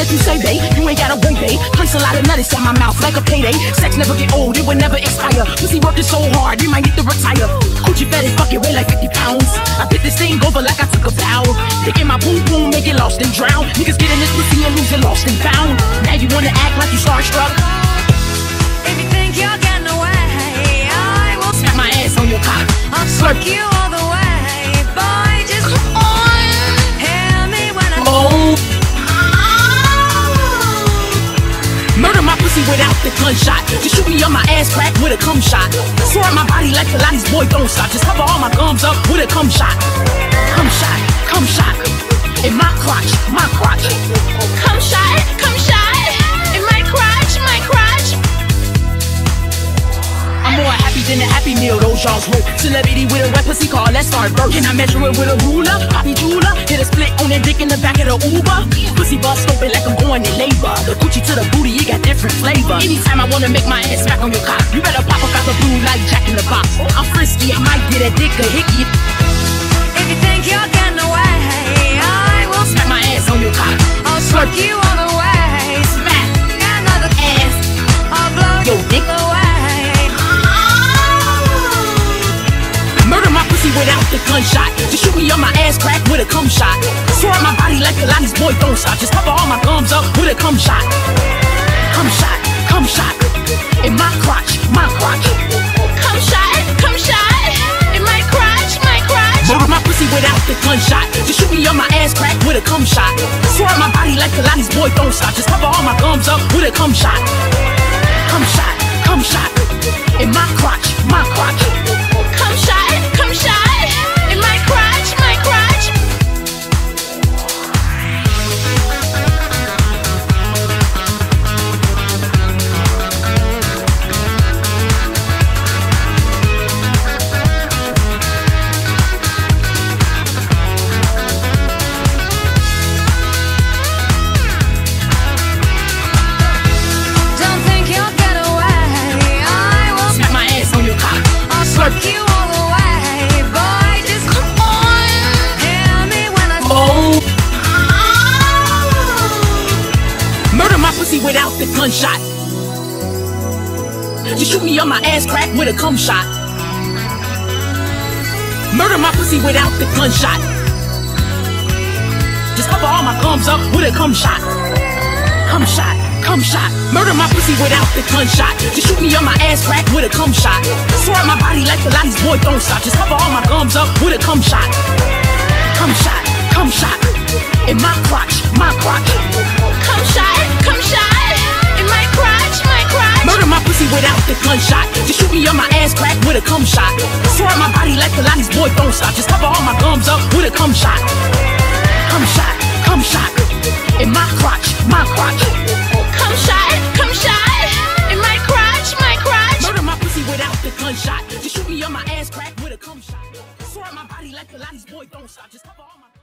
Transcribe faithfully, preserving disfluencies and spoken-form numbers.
that you say, babe, you ain't gotta wait, babe. Place a lot of nuts in my mouth like a payday. Sex never get old, it will never expire. Pussy working so hard, you might need to retire. Coochie fat and fuck it, weigh like fifty pounds. I bit this thing over like I took a vow. Thinking my boom boom, make it lost and drown. Niggas get in this pussy and lose it lost and found. Now you wanna act like you starstruck. If you think you're getting away, I will smack my ass on your cock. I'll slurp you all the way. Boy, just come on, hear me when I oh. Murder my pussy without the gunshot. Just shoot me on my ass crack with a cum shot. Swear my body like Pilates, boy, don't stop. Just cover all my gums up with a cum shot. Cum shot, cum shot. In my crotch, my crotch. Cum shot, cum shot. In my crotch, my crotch. I'm more happy than a Happy Meal, those y'all's work. Celebrity with a wet pussy call, let's start birth. Can I measure it with a ruler? Poppy jeweler. Hit a split on that dick in the back of the Uber. Pussy bust open like I'm going in labor. The Gucci to the booty, it got different flavor. Anytime I wanna make my ass smack on your cock, you better pop up out the blue like Jack in the Box. I'm frisky, I might get a dick a hickey. If you think you're getting away, I will smack my ass on your cock. I'll slurp you all the way. Smack another ass. I'll blow your dick away. Murder my pussy without the gunshot. Just shoot me on my ass crack with a cum shot. Swear my body like Pilates, boy, don't stop. Just cover all my gums up with a cum shot. Cum shot, cum shot. In my crotch, my crotch. Cum shot, cum shot. In my crotch, my crotch. Murder my pussy without the gunshot. Just shoot me on my ass crack with a cum shot. Swear my body like Pilates, boy, don't stop. Just cover all my gums up with a cum shot. Cum shot, cum shot. In my crotch, my crotch. Cum shot, cum shot. In my crotch, my crotch. Don't think you'll get away, I will smack my ass on your cock. I'll slurp you all the way. Boy, just come on, hear me when I oh. Murder my pussy without the gunshot. Just shoot me on my ass crack with a cum shot. Murder my pussy without the gunshot. Just cover all my gums up with a cum shot. Cum shot, cum shot. Murder my pussy without the gunshot. Just shoot me on my ass crack with a cum shot. Swear my body like Pilates, boy, don't stop. Just cover all my gums up with a cum shot. Cum shot, cum shot. In my crotch, my crotch. Cum shot, cum shot. In my crotch, my crotch. Murder my pussy without the gunshot. Just shoot me on my ass crack with a cum shot. Swear my body like Pilates, boy, don't stop. Just cover all my gums up with a cum shot. Cum shot, cum shot. In my crotch, my crotch. Cum shot, cum shot. In my crotch, my crotch. Murder my pussy without the gunshot. Just shoot me on my ass crack with a cum shot. Swear my body like Pilates, boy, don't stop. Just cover all my